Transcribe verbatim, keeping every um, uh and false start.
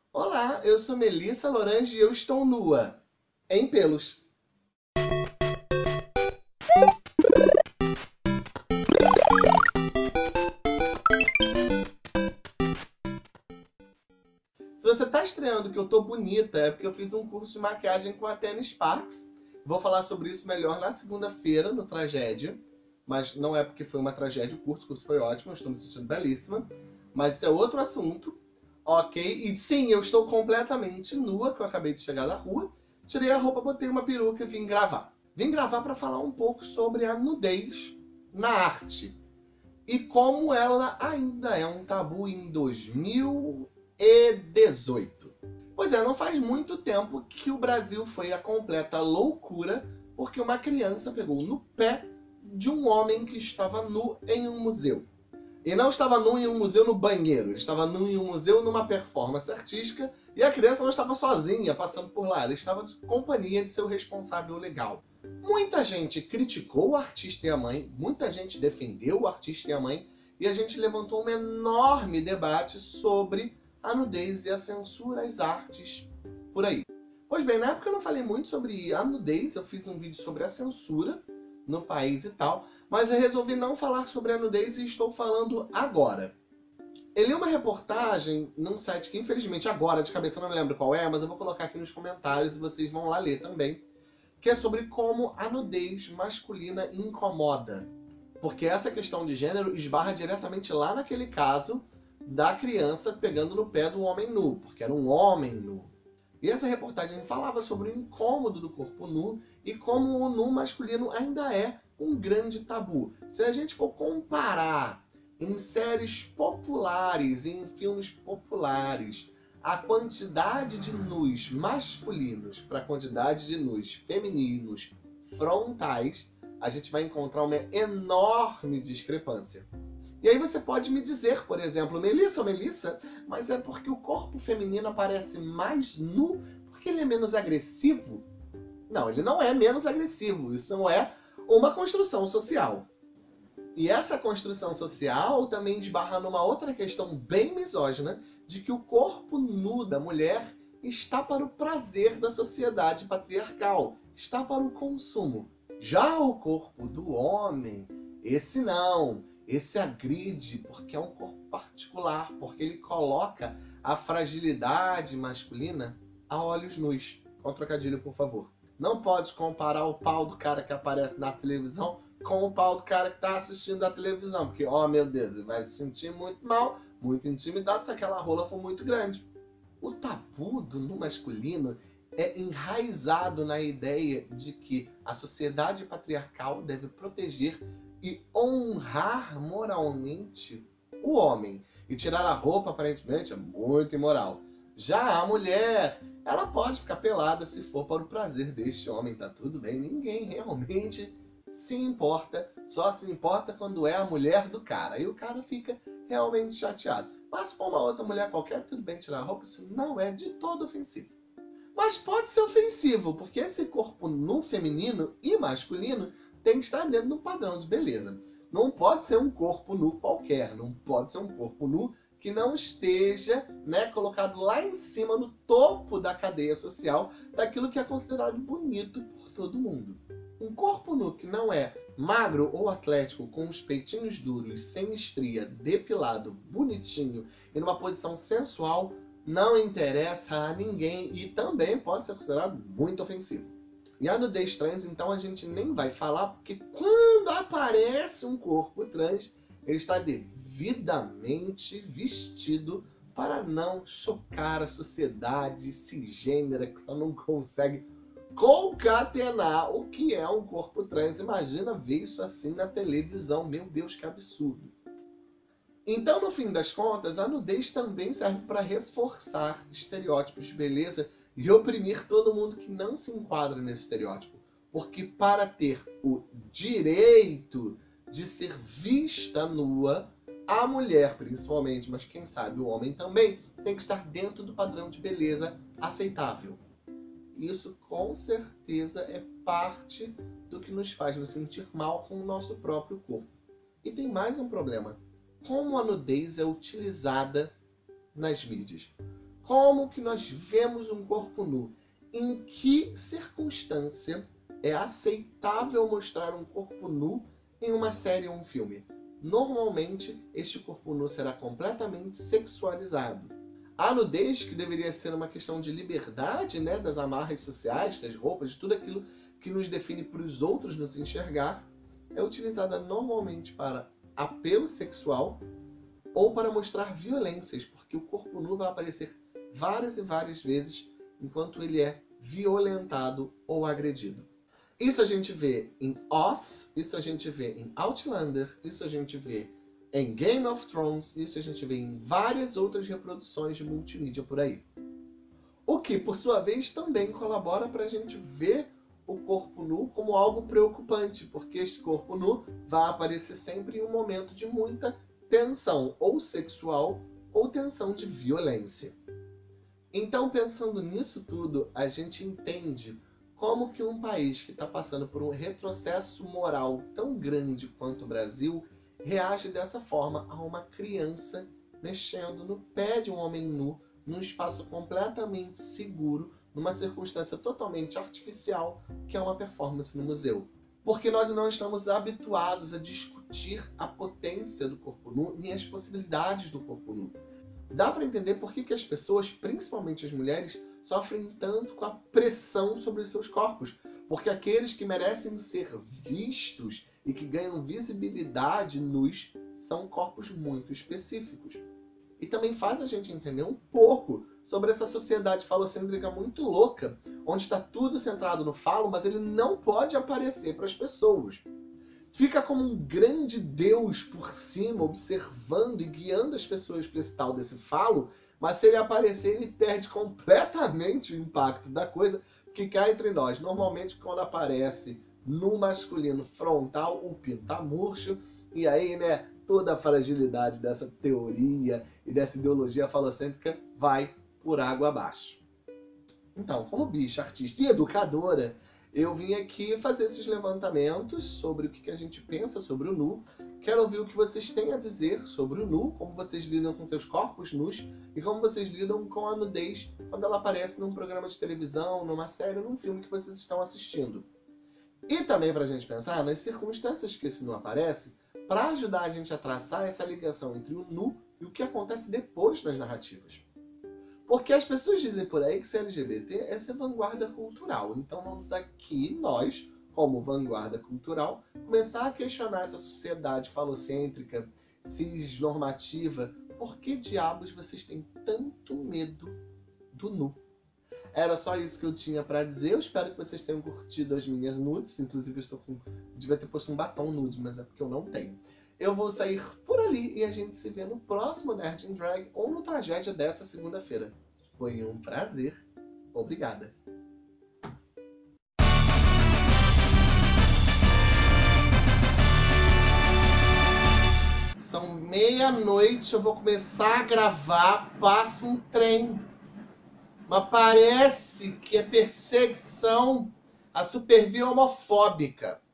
Olá, eu sou Melissa Lorange e eu estou nua, em pelos. Se você está estranhando que eu estou bonita, é porque eu fiz um curso de maquiagem com a Tênis Sparks. Vou falar sobre isso melhor na segunda-feira, no Tragédia. Mas não é porque foi uma tragédia o curso, o curso foi ótimo, eu estou me sentindo belíssima. Mas isso é outro assunto, ok? E sim, eu estou completamente nua, que eu acabei de chegar da rua. Tirei a roupa, botei uma peruca e vim gravar. Vim gravar para falar um pouco sobre a nudez na arte. E como ela ainda é um tabu em dois mil e dezoito. Pois é, não faz muito tempo que o Brasil foi a completa loucura porque uma criança pegou no pé de um homem que estava nu em um museu. E não estava nu em um museu no banheiro, ele estava nu em um museu numa performance artística e a criança não estava sozinha passando por lá, ela estava de companhia de seu responsável legal. Muita gente criticou o artista e a mãe, muita gente defendeu o artista e a mãe, e a gente levantou um enorme debate sobre a nudez e a censura às artes por aí. Pois bem, na época eu não falei muito sobre a nudez, eu fiz um vídeo sobre a censura no país e tal, mas eu resolvi não falar sobre a nudez e estou falando agora. Eu li uma reportagem num site que infelizmente agora de cabeça eu não lembro qual é, mas eu vou colocar aqui nos comentários e vocês vão lá ler também, que é sobre como a nudez masculina incomoda. Porque essa questão de gênero esbarra diretamente lá naquele caso da criança pegando no pé do homem nu, porque era um homem nu. E essa reportagem falava sobre o incômodo do corpo nu e como o nu masculino ainda é um grande tabu. Se a gente for comparar em séries populares e em filmes populares a quantidade de nus masculinos para a quantidade de nus femininos frontais, a gente vai encontrar uma enorme discrepância. E aí você pode me dizer, por exemplo, Melissa ou Melissa, mas é porque o corpo feminino aparece mais nu porque ele é menos agressivo? Não, ele não é menos agressivo, isso não é uma construção social. E essa construção social também esbarra numa outra questão bem misógina, de que o corpo nu da mulher está para o prazer da sociedade patriarcal, está para o consumo. Já o corpo do homem, esse não, esse agride porque é um corpo particular, porque ele coloca a fragilidade masculina a olhos nus. Com trocadilho, por favor. Não pode comparar o pau do cara que aparece na televisão com o pau do cara que está assistindo a televisão. Porque, ó, meu Deus, ele vai se sentir muito mal, muito intimidado se aquela rola for muito grande. O tabu do nu masculino é enraizado na ideia de que a sociedade patriarcal deve proteger e honrar moralmente o homem. E tirar a roupa, aparentemente, é muito imoral. Já a mulher, ela pode ficar pelada se for para o prazer deste homem, tá tudo bem. Ninguém realmente se importa, só se importa quando é a mulher do cara. E o cara fica realmente chateado. Mas se for uma outra mulher qualquer, tudo bem tirar a roupa, isso não é de todo ofensivo. Mas pode ser ofensivo, porque esse corpo nu feminino e masculino tem que estar dentro do padrão de beleza. Não pode ser um corpo nu qualquer, não pode ser um corpo nu que não esteja, né, colocado lá em cima, no topo da cadeia social, daquilo que é considerado bonito por todo mundo. Um corpo nu que não é magro ou atlético, com os peitinhos duros, sem estria, depilado, bonitinho e numa posição sensual, não interessa a ninguém e também pode ser considerado muito ofensivo. E a nudez trans, então, a gente nem vai falar, porque quando aparece um corpo trans, ele está devidamente vestido para não chocar a sociedade cisgênera que não consegue concatenar o que é um corpo trans. Imagina ver isso assim na televisão. Meu Deus, que absurdo. Então, no fim das contas, a nudez também serve para reforçar estereótipos de beleza e oprimir todo mundo que não se enquadra nesse estereótipo. Porque para ter o direito de ser vista nua, a mulher principalmente, mas quem sabe o homem também, tem que estar dentro do padrão de beleza aceitável. Isso com certeza é parte do que nos faz nos sentir mal com o nosso próprio corpo. E tem mais um problema. Como a nudez é utilizada nas mídias. Como que nós vemos um corpo nu? Em que circunstância é aceitável mostrar um corpo nu em uma série ou um filme? Normalmente, este corpo nu será completamente sexualizado. A nudez, que deveria ser uma questão de liberdade, né, das amarras sociais, das roupas, de tudo aquilo que nos define para os outros nos enxergar, é utilizada normalmente para apelo sexual ou para mostrar violências, porque o corpo nu vai aparecer várias e várias vezes enquanto ele é violentado ou agredido. Isso a gente vê em Oz, isso a gente vê em Outlander, isso a gente vê em Game of Thrones, isso a gente vê em várias outras reproduções de multimídia por aí. O que, por sua vez, também colabora para a gente ver o corpo nu como algo preocupante, porque este corpo nu vai aparecer sempre em um momento de muita tensão, ou sexual, ou tensão de violência. Então, pensando nisso tudo, a gente entende como que um país que está passando por um retrocesso moral tão grande quanto o Brasil reage dessa forma a uma criança mexendo no pé de um homem nu num espaço completamente seguro, numa circunstância totalmente artificial, que é uma performance no museu. Porque nós não estamos habituados a discutir a potência do corpo nu nem as possibilidades do corpo nu. Dá para entender por que que as pessoas, principalmente as mulheres, sofrem tanto com a pressão sobre os seus corpos. Porque aqueles que merecem ser vistos e que ganham visibilidade nus são corpos muito específicos. E também faz a gente entender um pouco sobre essa sociedade falocêntrica muito louca, onde está tudo centrado no falo, mas ele não pode aparecer para as pessoas. Fica como um grande Deus por cima, observando e guiando as pessoas para esse tal desse falo, mas se ele aparecer, ele perde completamente o impacto da coisa, que cá entre nós, normalmente quando aparece no masculino frontal, o pinto tá murcho, e aí, né, toda a fragilidade dessa teoria e dessa ideologia falocêntrica vai por água abaixo. Então, como bicha, artista e educadora, eu vim aqui fazer esses levantamentos sobre o que a gente pensa sobre o nu. Quero ouvir o que vocês têm a dizer sobre o nu, como vocês lidam com seus corpos nus e como vocês lidam com a nudez quando ela aparece num programa de televisão, numa série, num filme que vocês estão assistindo. E também para a gente pensar nas circunstâncias que esse nu aparece, para ajudar a gente a traçar essa ligação entre o nu e o que acontece depois nas narrativas. Porque as pessoas dizem por aí que ser L G B T é ser vanguarda cultural. Então vamos aqui, nós, como vanguarda cultural, começar a questionar essa sociedade falocêntrica, cisnormativa. Por que diabos vocês têm tanto medo do nu? Era só isso que eu tinha pra dizer. Eu espero que vocês tenham curtido as minhas nudes. Inclusive eu estou com... devia ter posto um batom nude, mas é porque eu não tenho. Eu vou sair por ali e a gente se vê no próximo Nerd in Drag ou no Tragédia dessa segunda-feira. Foi um prazer. Obrigada. São meia-noite, eu vou começar a gravar, passa um trem. Mas parece que é perseguição a supervia homofóbica.